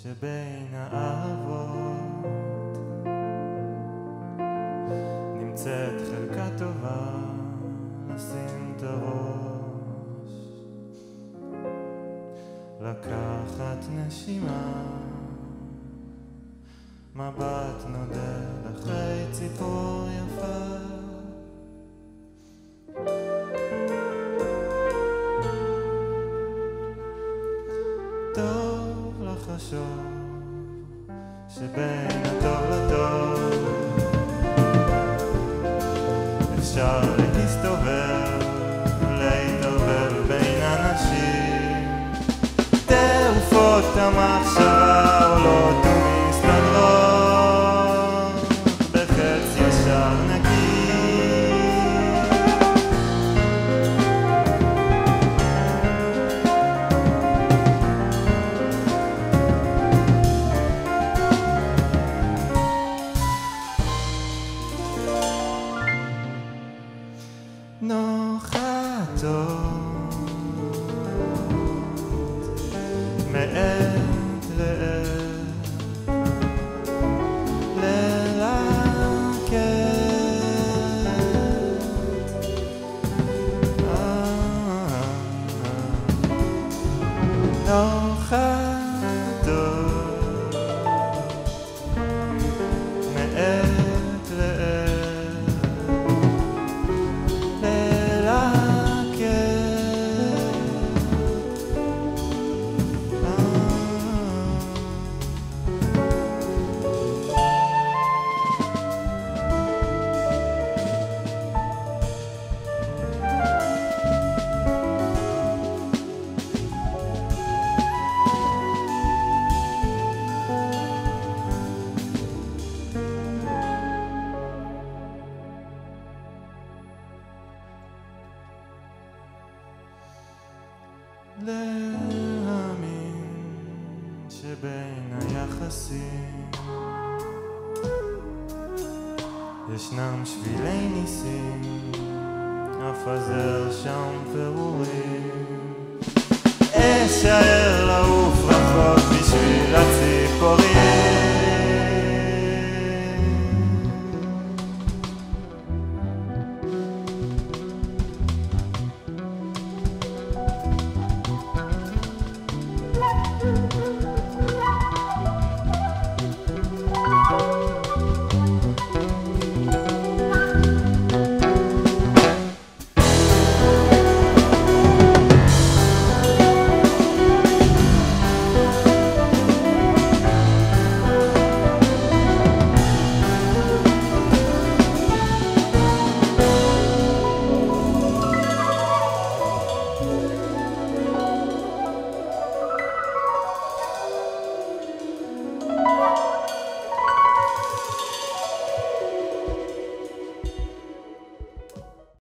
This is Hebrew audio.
שבין האהבות נמצאת חלקה טובה לשים את הראש, לקחת נשימה, מבט נודד אחרי ציפור יפה. טוב לחשוב שבין הטוב לטוב אפשר להסתובב, להתערבב בין אנשים. תעופות המחשבה עולות ומסתדרות בחץ ישר נקי. נוחתות מעת לעת ללקט, נוחתות מעת לעת להאמין שבין היחסים ישנם שבילי ניסים, אפזר שם פירורים, אשאר